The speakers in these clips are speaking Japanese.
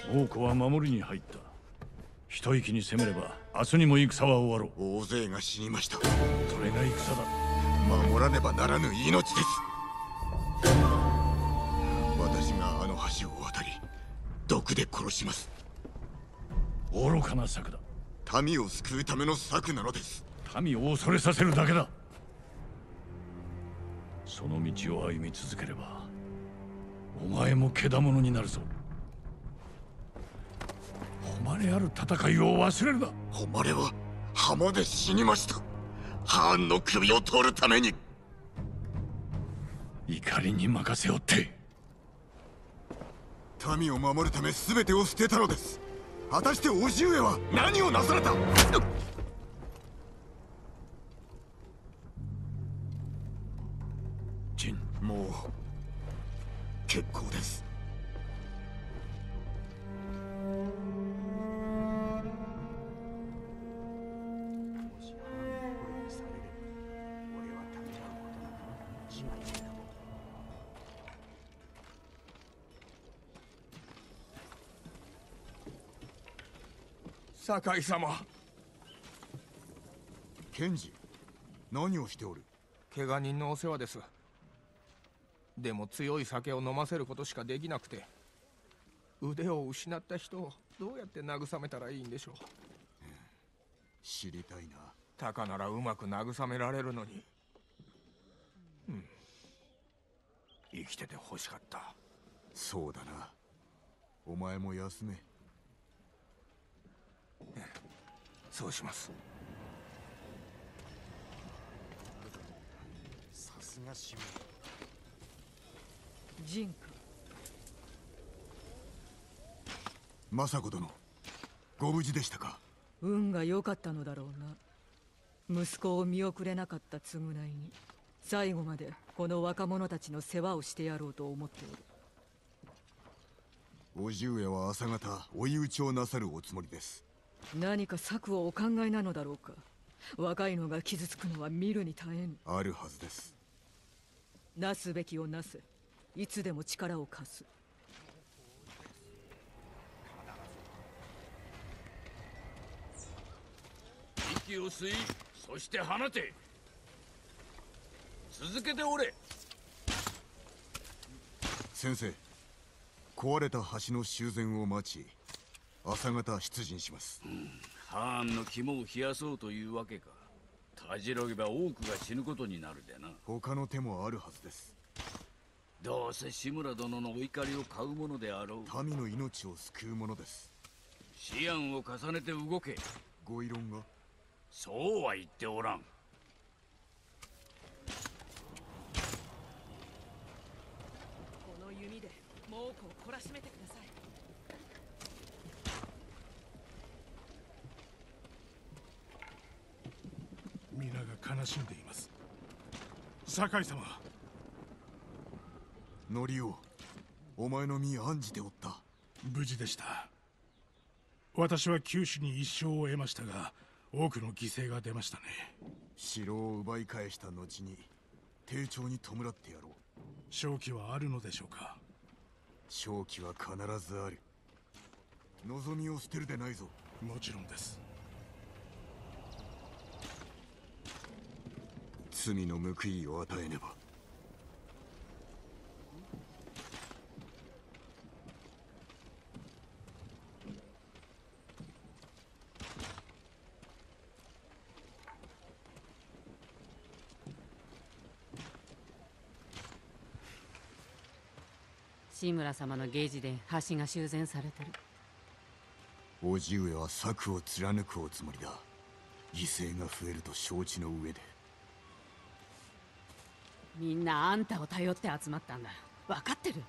王子は守りに入った。一息に攻めれば明日にも戦は終わろう。大勢が死にました。 それが戦だ。 守らねばならぬ命です。私があの橋を渡り毒で殺します。 愚かな策だ。 民を救うための策なのです。 民を恐れさせるだけだ。その道を歩み続ければお前も獣になるぞ。誉れある戦いを忘れるな。 誉れは浜で死にました。ハーンの首を取るために。 怒りに任せおって。 民を守るため全てを捨てたのです。果たして叔父上は何をなされた。 ジン、 もう結構です。 酒井様。 賢治、何をしておる。 怪我人のお世話です。でも強い酒を飲ませることしかできなくて、腕を失った人をどうやって慰めたらいいんでしょう。 知りたいな。 たかならうまく慰められるのに。生きてて欲しかった。 そうだな。お前も休め。 そうします。 さすが志村。 ジンか。 政子殿、ご無事でしたか。 運が良かったのだろうな。息子を見送れなかった償いに最後までこの若者たちの世話をしてやろうと思っておる。 叔父上は朝方追い打ちをなさるおつもりです。 何か策をお考えなのだろうか。若いのが傷つくのは見るに耐えぬ。 あるはずです。 なすべきをなせ。いつでも力を貸す。 息を吸い、そして放て。続けておれ。 先生、壊れた橋の修繕を待ち朝方出陣します。 ハーンの肝を冷やそうというわけか。たじろげば多くが死ぬことになるでな。 他の手もあるはずです。 どうせ志村殿のお怒りを買うものであろう。 民の命を救うものです。 思案を重ねて動け。 ご異論が。 そうは言っておらん。 この弓で猛虎を懲らしめてください。 皆が悲しんでいます。酒井様。 ノリオ、お前の身案じておった。 無事でした。私は九死に一生を得ましたが、多くの犠牲が出ましたね。 城を奪い返した後に丁重に弔ってやろう。 勝機はあるのでしょうか。 勝機は必ずある。望みを捨てるでないぞ。 もちろんです。 罪の報いを与えねば。 志村様の芸事で橋が修繕されてる。 叔父上は策を貫くおつもりだ。犠牲が増えると承知の上で。 みんなあんたを頼って集まったんだ。分かってる。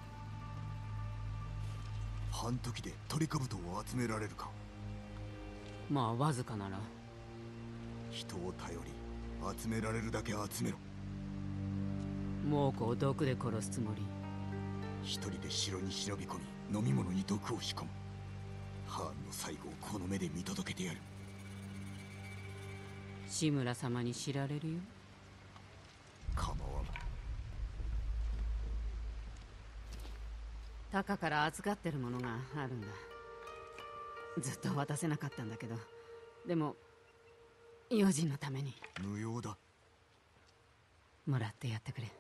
半時でトリカブトを集められるか。 まあわずかなら。 人を頼り集められるだけ集めろ。 猛虎を毒で殺すつもり。 一人で城に忍び込み飲み物に毒を仕込む。ハーンの最後をこの目で見届けてやる。 志村様に知られるよ。 構わん。 タカから預かってるものがあるんだ。ずっと渡せなかったんだけど、でも用心のために無用だ。 もらってやってくれ。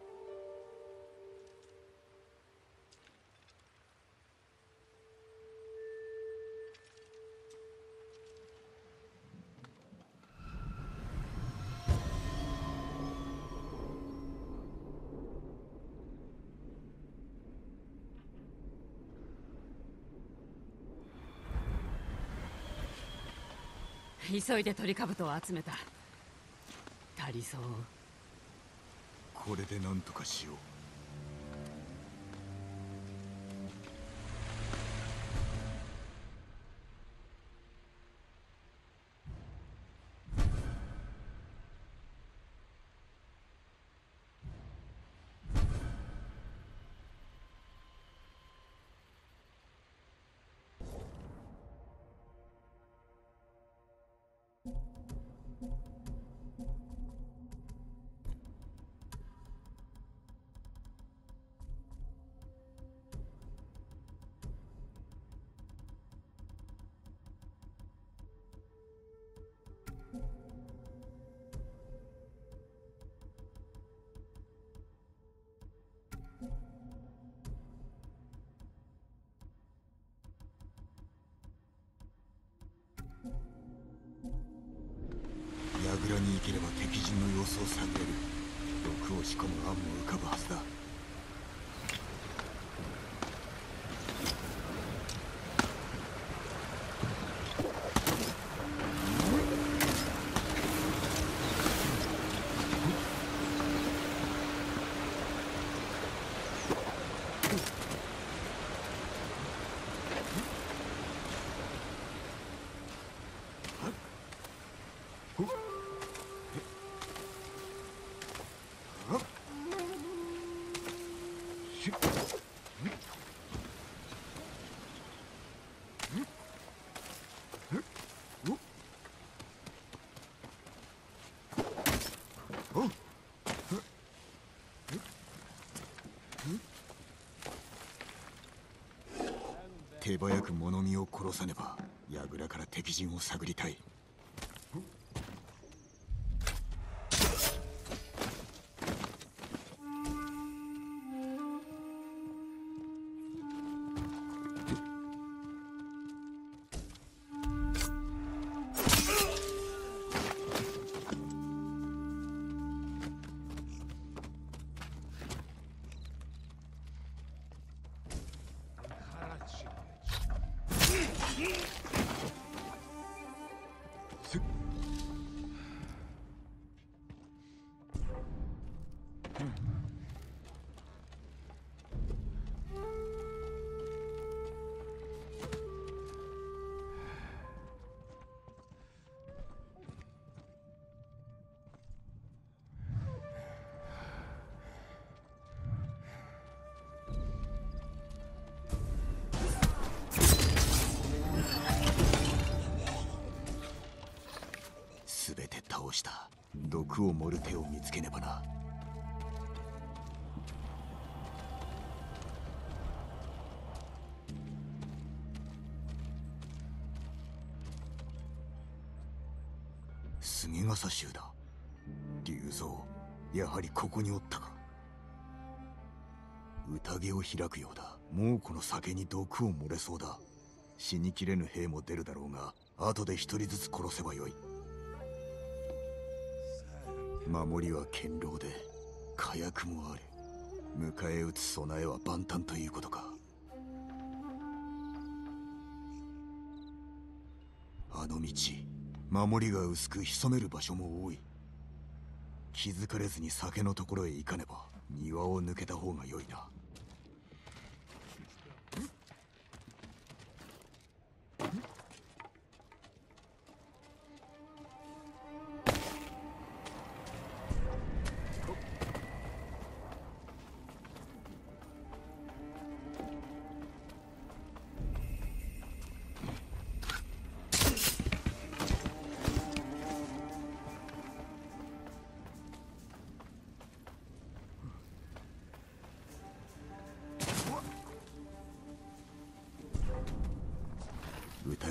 急いでトリカブトを集めた。足りそう。 これで何とかしよう。櫓に行ければ敵陣の様子を探れる。毒を仕込む案も浮かぶはずだ。手早く物見を殺さねば櫓から敵陣を探りたい。毒を盛る手を見つけねばな。杉笠衆だ。竜蔵、やはりここにおったか。宴を開くようだ。もうこの酒に毒を漏れそうだ。死にきれぬ兵も出るだろうが、後で一人ずつ殺せばよい。守りは堅牢で火薬もある。迎え撃つ備えは万端ということか。あの道、守りが薄く潜める場所も多い。気づかれずに酒のところへ行かねば庭を抜けた方が良いな。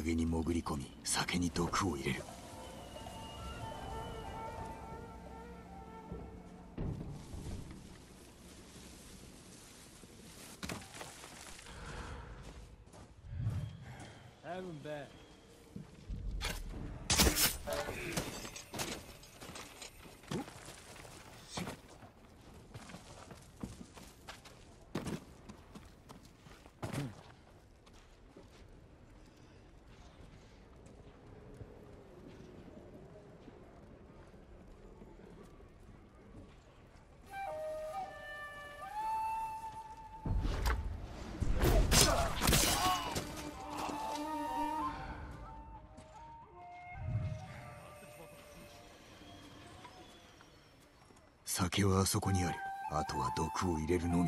げに潜り込み酒に毒を入れる。酒はあそこにある。あとは毒を入れるのみ。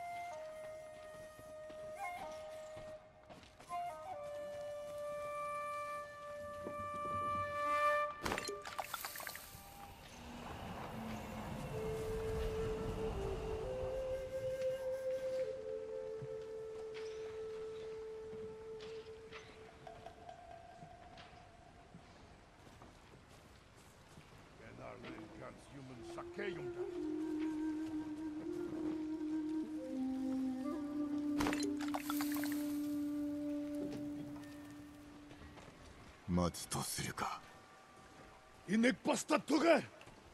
待つとするか。 Il n'est pas statue.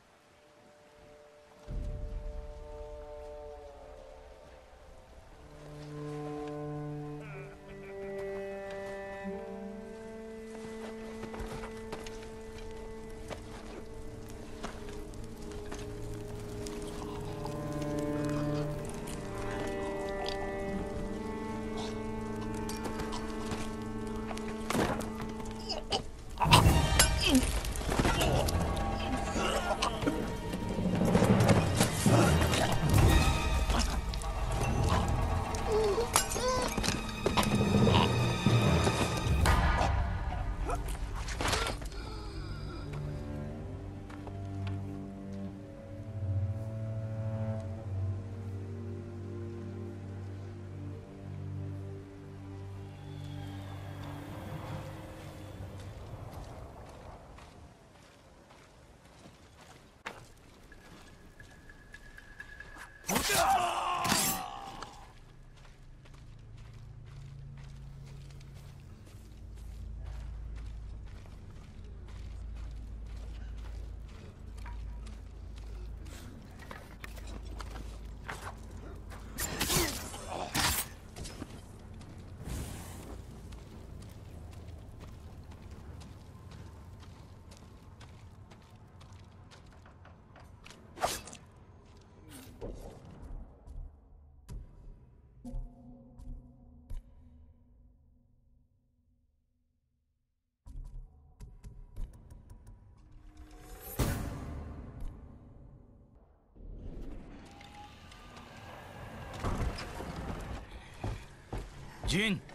ジン。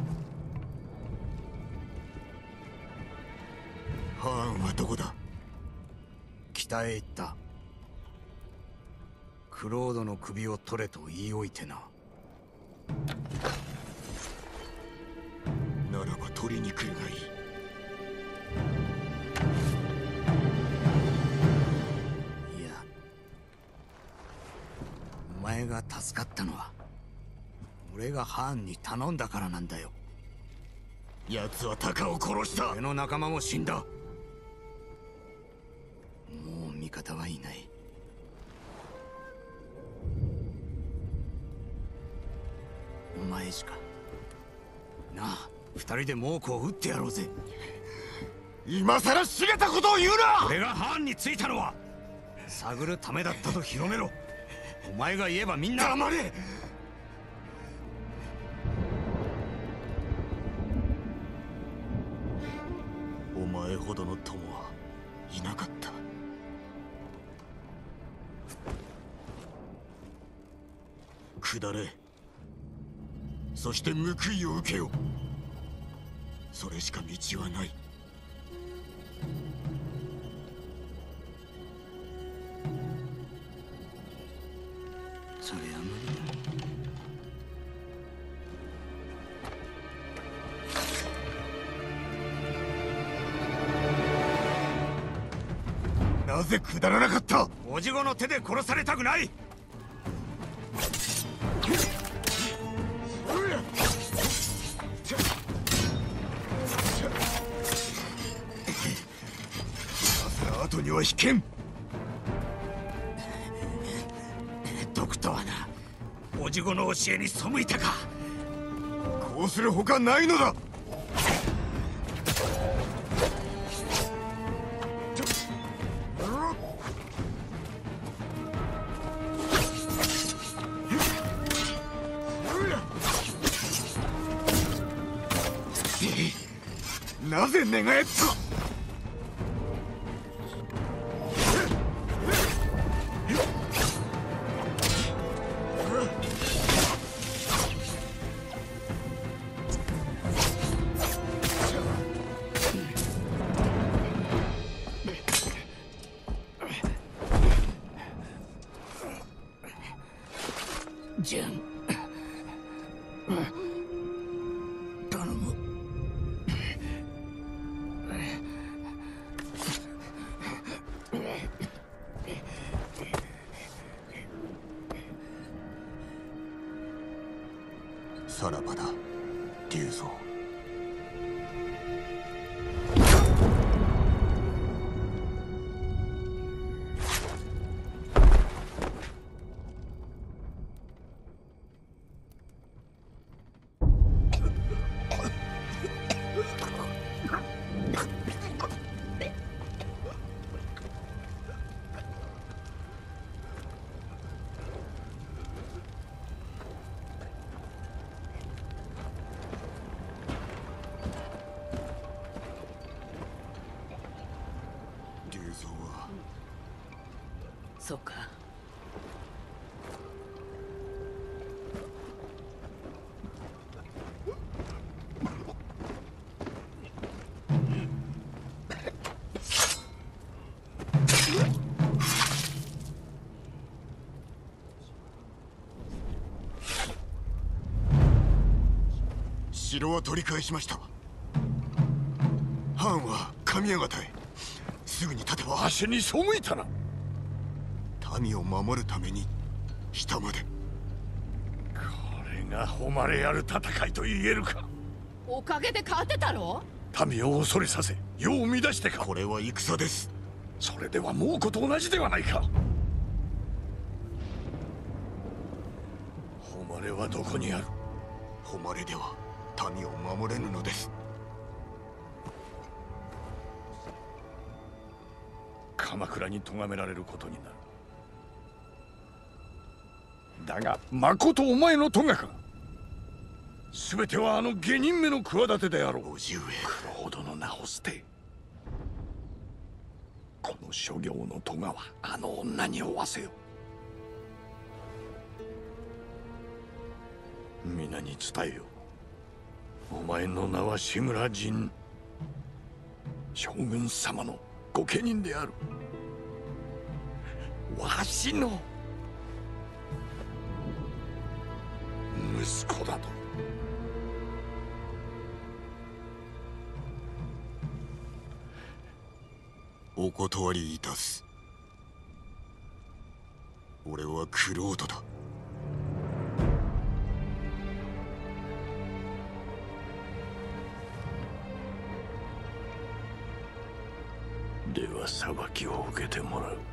ハーンはどこだ？北へ行った。クロードの首を取れと言いおいてな。ならば取りに来るがいい。いや、お前が助かったのは俺がハーンに頼んだからなんだよ。奴はタカを殺した。俺の仲間も死んだ。もう味方はいない。お前しか。なあ、二人で猛虎を撃ってやろうぜ。今さら知れたことを言うな。俺がハーンについたのは探るためだったと広めろ。お前が言えばみんな。黙れ。お前ほどの友はいなかった。下れ。そして報いを受けよ。それしか道はない。それは無理だ。 ぜ下らなかった？おじごの手で殺されたくない。後には引けん。ドクターはな、おじごの教えに背いたか。こうするほかないのだ。なぜ寝返った？ジェン、頼む。さらばだ、竜蔵。 そうか。 城は取り返しました。藩は神谷方へ。すぐに立てば。 足に背いたな。 民を守るために下まで。これが誉れある戦いと言えるか。 おかげで勝てたろ。 民を恐れさせ世を乱してか。 これは戦です。 それでは猛虎と同じではないか。誉れはどこにある？ 誉れでは民を守れぬのです。 鎌倉に咎められることになる。だがまことお前の咎か。全てはあの下人めの企てであろう。 叔父上、 九郎殿の名を捨て、この諸行の咎はあの女に負わせよ。皆に伝えよ。お前の名は志村陣、将軍様の御家人である。わしの息子だと。 お断りいたす。俺は玄人だ。 では裁きを受けてもらう。